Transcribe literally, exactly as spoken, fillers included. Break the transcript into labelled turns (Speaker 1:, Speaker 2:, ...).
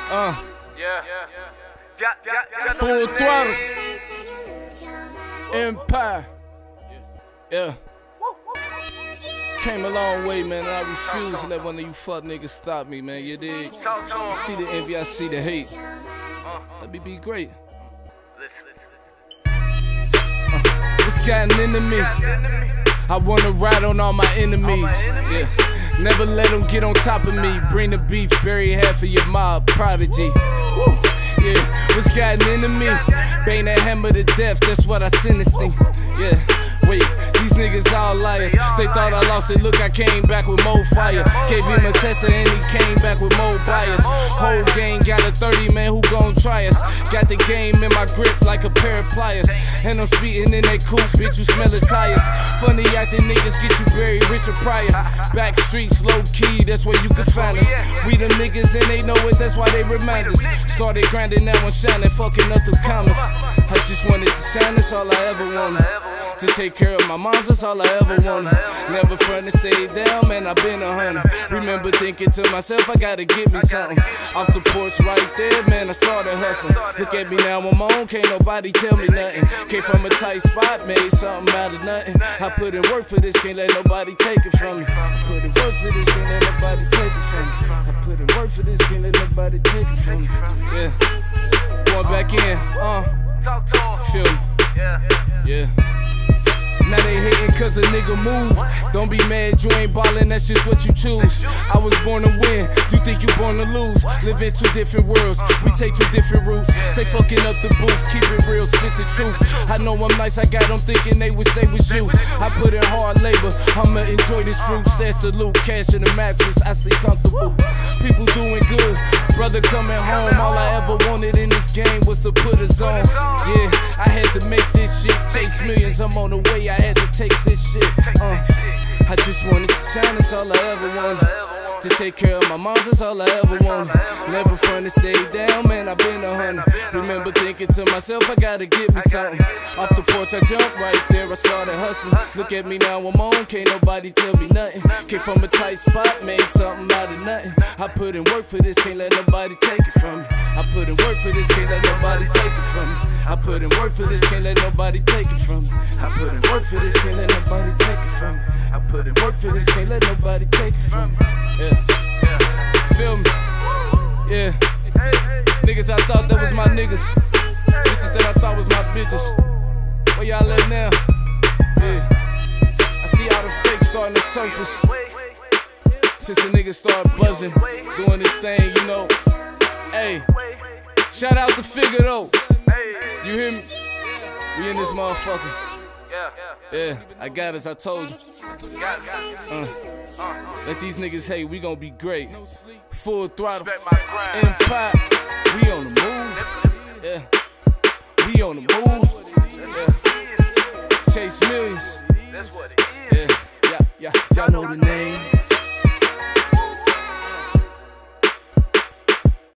Speaker 1: Uh,
Speaker 2: Yeah. Yeah, yeah, yeah.
Speaker 1: full throttle. Empire. Yeah. Came a long way, man, and I refuse to let one of you fuck niggas stop me, man. You dig? I see the envy, I see the hate. Let me be great. Uh, what's gotten into me? I wanna ride on all my enemies. Yeah. Never let them get on top of me. Bring the beef, bury half of your mob. Prodigy. Woo. Yeah, what's gotten into me? Bang that hammer to death, that's what I sentenced him. Yeah, wait, these niggas all liars. They thought I lost it, look, I came back with more fire. Gave him a tester and he came back with more bias. Whole gang got a thirty, man, who gon' try us? Got the game in my grip like a pair of pliers. And I'm speeding in that coupe, bitch, you smell the tires. Funny acting niggas get you buried, Richard Pryor. Back streets, low key, that's where you can find us. We the niggas and they know it, that's why they remind us. Started grinding, now I'm shining, fucking up the comments. I just wanted to shine, that's all I ever wanted. To take care of my moms, that's all I ever wanted. Never front and stay down, man, I been a hunter. Remember thinking to myself, I gotta get me something. Off the porch right there, man, I started hustling. Look at me now, I'm on, can't nobody tell me nothing. Came from a tight spot, made something out of nothing. I put in work for this, can't let nobody take it from me. I put in work for this, can't let nobody take it from me. I put in work for this, can't let nobody take it from me. Yeah, going back in, uh, feel me, yeah. Now they hating cause a nigga moved. Don't be mad, you ain't ballin', that's just what you choose. I was born to win, you think you born to lose. Live in two different worlds, we take two different routes. Say fucking up the booth, keep it real, spit the truth. I know I'm nice, I got them thinking they wish they was you. I put in hard labor, I'ma enjoy this fruit. That's the loot, cash in the mattress, I sleep comfortable. People doing good, brother coming home. All I ever wanted in this game was to put us on. Yeah, I had to make this shit, chase millions, I'm on the way, I had to take this shit. Uh, I just wanted to shine, that's all I ever wanted. To take care of my moms, that's all I ever wanted. Never front and stay down, man, I been a hunter. Remember thinking to myself, I gotta get me something. Off the porch, I jumped right there, I started hustling. Look at me now, I'm on, can't nobody tell me nothing. Came from a tight spot, made something out of nothing. I put in work for this, can't let nobody take it from me. I put in work for this, can't let nobody take it from me. I put in work for this, can't let nobody take it from me. I put in work for this, can't let nobody take it from me. I put in work for this, can't let nobody take it from me. Yeah, feel me? Yeah, niggas I thought that was my niggas. Bitches that I thought was my bitches. Where y'all at now? Yeah, I see all the fakes starting to surface. Since the niggas start buzzing, doing this thing, you know. Hey, shout out to Figaro. You hear me? We in this motherfucker. Yeah, I got us, I told you. Uh, let these niggas hate, we gon' be great. Full throttle, Empire, we on the move. Yeah, we on the move. Yeah, chase millions. Yeah, yeah, yeah, y'all know the name.